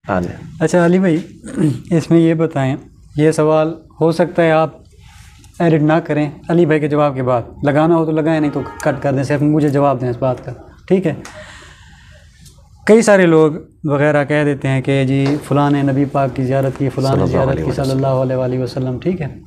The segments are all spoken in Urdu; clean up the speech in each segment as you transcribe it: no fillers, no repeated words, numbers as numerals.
ہاں جی اچھا علی بھائی، اس میں یہ بتائیں، یہ سوال ہو سکتا ہے آپ ایڈٹ نہ کریں علی بھائی کے جواب کے بعد، لگانا ہو تو لگائیں، نہیں تو کٹ کر دیں، صرف مجھے جواب دیں اس بات کا، ٹھیک ہے؟ کئی سارے لوگ وغیرہ کہہ دیتے ہیں کہ جی فلاں نے نبی پاک کی زیارت کی، فلاں نے زیارت کی صلی اللہ علیہ وآلہ وسلم، ٹھیک ہے؟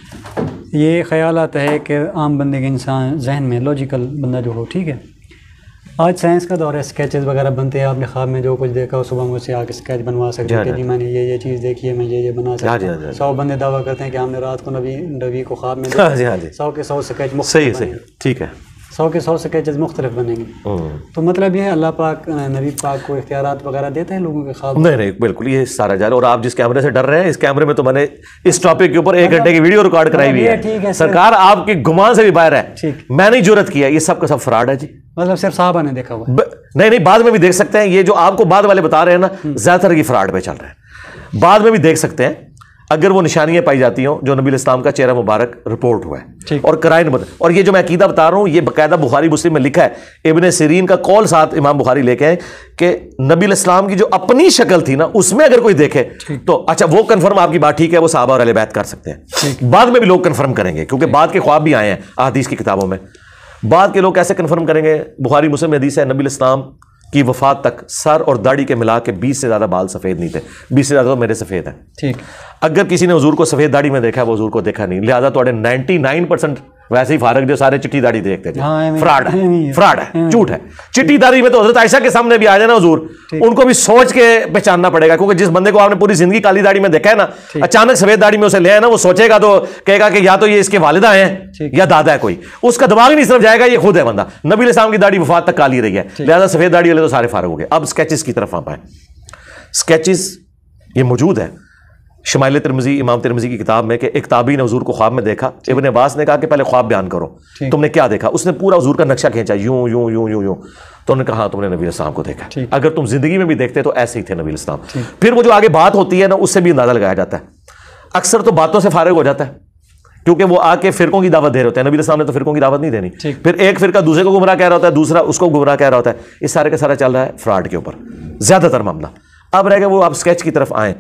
یہ خیالات ہے کہ عام بندے کے انسان ذہن میں، لاجیکل بندہ جو ہو، ٹھیک ہے؟ آج سائنس کا دور ہے، اسکیچز وغیرہ بنتے ہیں، آپ نے خواب میں جو کچھ دیکھا ہو صبح مجھ سے آ کے اسکیچ بنوا سکتے ہیں کہ جی میں نے یہ چیز دیکھی ہے، میں یہ بنا سکتا ہوں۔ 100 بندے دعویٰ کرتے ہیں کہ ہم نے رات کو نبی کو خواب میں دیکھا، 100 کے 100 اسکیچ مختلف بنیں گے، ٹھیک ہے، 100 کے 100 اسکیچز مختلف بنیں گے۔ تو مطلب یہ ہے اللہ پاک نبی پاک کو اختیارات وغیرہ دیتے ہیں لوگوں کے خواب؟ نہیں بالکل، یہ سارا جال، اور آپ جس کیمرے سے ڈر رہے ہیں، اس کیمرے میں تو میں نے اس ٹاپک کے اوپر 1 گھنٹے کی ویڈیو ریکارڈ کرائی ہوئی ہے، سرکار آپ کے گمان سے بھی باہر ہے، میں نے جرت کیا، یہ سب کا سب فراڈ ہے جی۔ مطلب صرف صحابہ نے دیکھا ہوا؟ نہیں، بعد میں بھی دیکھ سکتے ہیں، یہ جو آپ کو بعد والے بتا رہے ہیں نا، زیادہ تر یہ فراڈ پہ چل رہے ہیں، بعد میں بھی دیکھ سکتے ہیں اگر وہ نشانیاں پائی جاتی ہوں جو نبی الاسلام کا چہرہ مبارک رپورٹ ہوا ہے، اور قرائن اور یہ جو میں عقیدہ بتا رہا ہوں یہ باقاعدہ بخاری مسلم میں لکھا ہے، ابن سیرین کا قول ساتھ امام بخاری لے کے ہیں کہ نبی الاسلام کی جو اپنی شکل تھی نا، اس میں اگر کوئی دیکھے تو اچھا وہ کنفرم، آپ کی بات ٹھیک ہے، وہ صحابہ اور اہل بیت کر سکتے ہیں، بعد میں بھی لوگ کنفرم کریں گے، کیونکہ بعد کے خواب بھی آئے ہیں احادیث کی کتابوں میں، بعد کے لوگ کیسے کنفرم کریں گے؟ بخاری مسلم میں حدیث ہے، نبی الاسلام کی وفات تک سر اور داڑھی کے ملا کے 20 سے زیادہ بال سفید نہیں تھے، 20 سے زیادہ تو میرے سفید ہیں، ٹھیک؟ اگر کسی نے حضور کو سفید داڑھی میں دیکھا ہے، وہ حضور کو دیکھا نہیں، لہذا توڑے 99% ویسے ہی فارغ جو سارے چٹی داڑھی دیکھتے تھے، فراڈ ہے، جھوٹ ہے۔ چٹی داڑھی میں تو حضرت عائشہ کے سامنے بھی آ جائے نا حضور، ان کو بھی سوچ کے پہچاننا پڑے گا، کیونکہ جس بندے کو آپ نے پوری زندگی کالی داڑھی میں دیکھا ہے نا، اچانک سفید داڑھی میں اسے لے آئے نا، وہ سوچے گا تو کہے گا کہ یا تو یہ اس کے والدہ ہیں یا دادا ہے کوئی، اس کا دماغ ہی نہیں سمجھ جائے گا یہ خود ہے بندہ۔ نبی علیہ السلام کی داڑھی وفات تک کالی رہی ہے، لہذا سفید داڑھی والے تو سارے فارغ ہو گئے۔ اب اسکیچز کی طرف آپ آئیں، اسکیچز یہ موجود ہے شمائل ترمذی، امام ترمذی کی کتاب میں، کہ ایک تابعی نے حضور کو خواب میں دیکھا، ابن عباس نے کہا کہ پہلے خواب بیان کرو، تم نے کیا دیکھا؟ اس نے پورا حضور کا نقشہ کھینچا، یوں یوں یوں یوں یوں، تو انہوں نے کہا ہاں تم نے نبی الاسلام کو دیکھا، اگر تم زندگی میں بھی دیکھتے تو ایسے ہی تھے نبی الاسلام۔ پھر وہ جو آگے بات ہوتی ہے نا، اس سے بھی اندازہ لگایا جاتا ہے، اکثر تو باتوں سے فارغ ہو جاتا ہے، کیونکہ وہ آ کے فرقوں کی دعوت دے رہے ہوتے ہیں، نبی الاسلام نے تو فرقوں کی دعوت نہیں دینی، پھر ایک فرقہ دوسرے کو گمراہ کہہ رہا ہوتا ہے، دوسرا اس کو گمراہ کہہ رہا ہوتا ہے، اس سارے کا سارا چل رہا ہے فراڈ کے اوپر زیادہ تر معاملہ۔ اب رہ گیا وہ آپ اسکیچ کی طرف آئیں،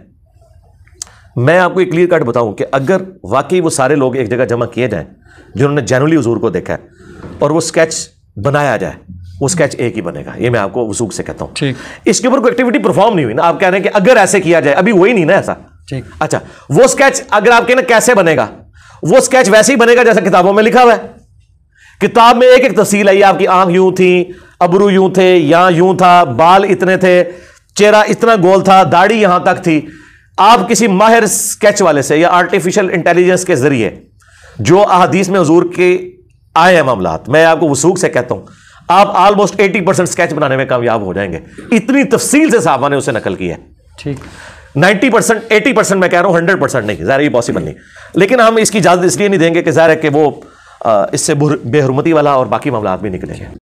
میں آپ کو ایک کلیئر کٹ بتاؤں کہ اگر واقعی وہ سارے لوگ ایک جگہ جمع کیے جائیں جنہوں نے جینولی حضور کو دیکھا ہے، اور وہ اسکیچ بنایا جائے، وہ اسکیچ ایک ہی بنے گا، یہ میں آپ کو وثوق سے کہتا ہوں۔ اس کے اوپر کوئی ایکٹیویٹی پرفارم نہیں ہوئی نا، آپ کہہ رہے ہیں کہ اگر ایسے کیا جائے، ابھی وہی نہیں نا ایسا، اچھا وہ اسکیچ اگر آپ کہنا کیسے بنے گا، وہ اسکیچ ویسے ہی بنے گا جیسا کتابوں میں لکھا ہوا ہے۔ کتاب میں ایک ایک تفصیل ہے، آپ کی آنکھ یوں تھی، ابرو یوں تھے، یہاں یوں تھا، بال اتنے تھے، چہرہ اتنا گول تھا، داڑھی یہاں تک تھی۔ آپ کسی ماہر اسکیچ والے سے یا آرٹیفیشل انٹیلیجنس کے ذریعے جو احادیث میں حضور کے آئے ہیں معاملات، میں آپ کو وثوق سے کہتا ہوں آپ آلموسٹ 80% اسکیچ بنانے میں کامیاب ہو جائیں گے، اتنی تفصیل سے صحابہ نے اسے نقل کی ہے۔ ٹھیک 90% 80% میں کہہ رہا ہوں، 100% نہیں، ظاہر یہ پاسبل نہیں، لیکن ہم اس کی اجازت اس لیے نہیں دیں گے کہ ظاہر ہے کہ وہ اس سے بے حرمتی والا اور باقی معاملات بھی نکلیں گے۔